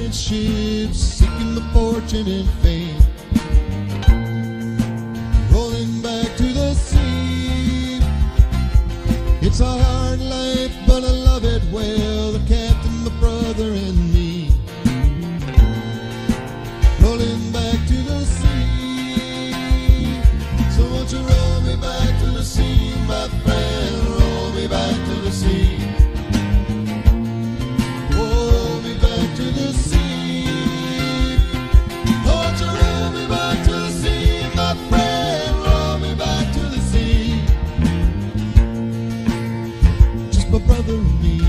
sailing ships, seeking the fortune and fame, rolling back to the sea. It's a hard life, but I love it well. The captain, my brother, and me, rolling back to the sea. So won't you roll me back to the sea, my friend? Roll me back to the sea. Roll me back to the sea. Won't you roll me back to the sea, my friend? Roll me back to the sea. Just my brother and me.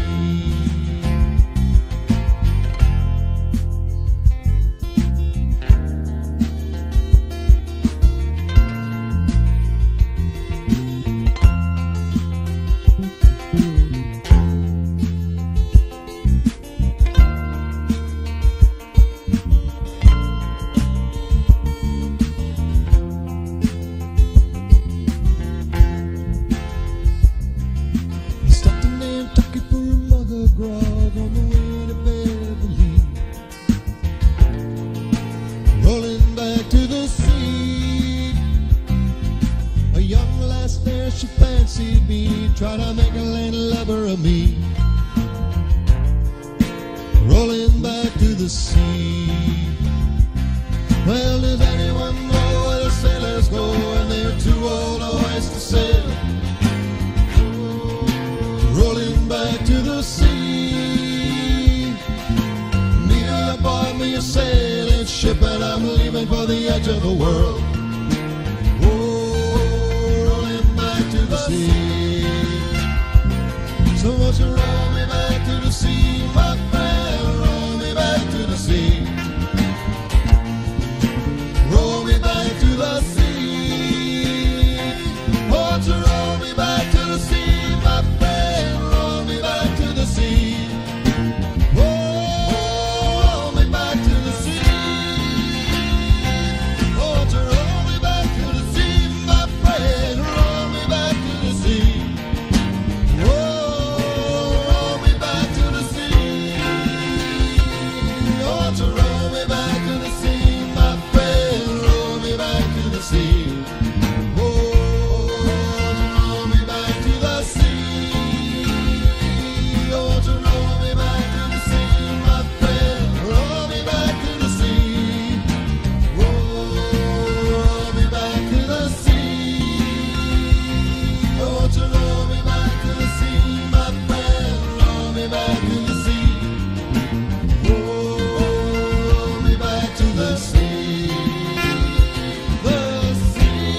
Rolling back to the sea. A young lass there, she fancied me, tried to make a landlubber of me. Rolling back to the sea. Well, does anyone know where the sailors go when they're too old to hoist the sail? Rolling back to the sea. Me, I bought me a sailing ship and I'm leaving for the edge of the world. Oh, rolling back to the sea. So won't you roll me back to the sea, my friend? Roll me back to the sea. Roll me back to the sea. Won't you roll me back to the sea, my friend? Roll me back to the sea. Roll me back to the sea. Won't you roll me back to the sea, my friend? Roll me back to the sea. Roll me back to the sea. Won't you roll me back to the sea, my friend? Roll me back to the sea. Roll me back to the sea. Won't you roll me back to the sea, my friend? Roll me back to the sea. Roll me back to the sea. Won't you roll me back to the sea, my friend? Roll me back to the sea. Roll me back to the sea. The sea.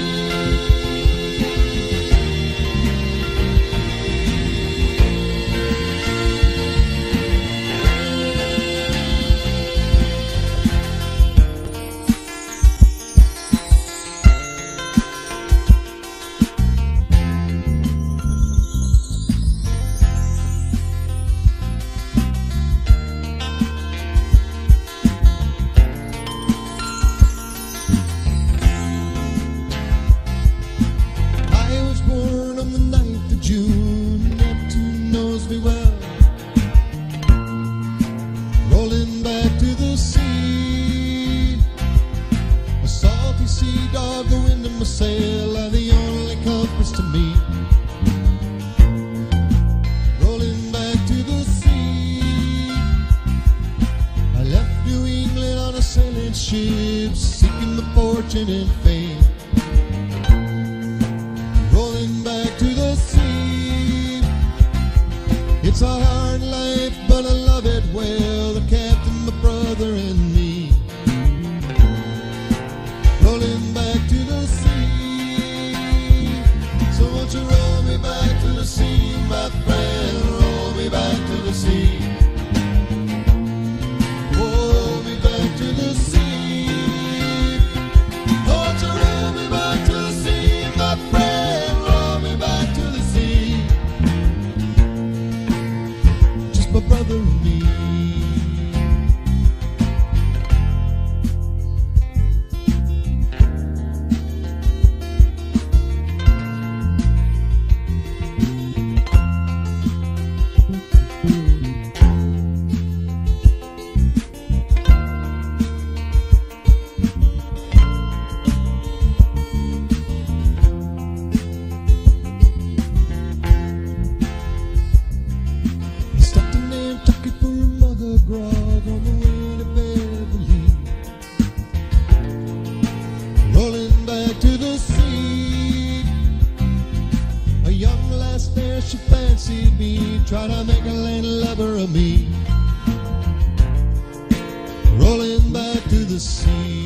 I was born on the 9th of June. Neptune knows me well. Rolling back to the sea. A salty sea dog, the wind in my sail are the only compass to me. Rolling back to the sea. I left New England on a sailing ship, seeking the fortune and fame. Rolling back to the sea. It's a hard life, but I love it well. The captain, my brother, and me, rolling back to the sea. So won't you roll me back to the sea, my friend? Roll me back to the sea. Roll me back to the sea. Won't you roll me back to the sea, my friend? Roll me back to the sea. Just my brother and me. Mississippi, try to make a landlubber of me. Rolling back to the sea.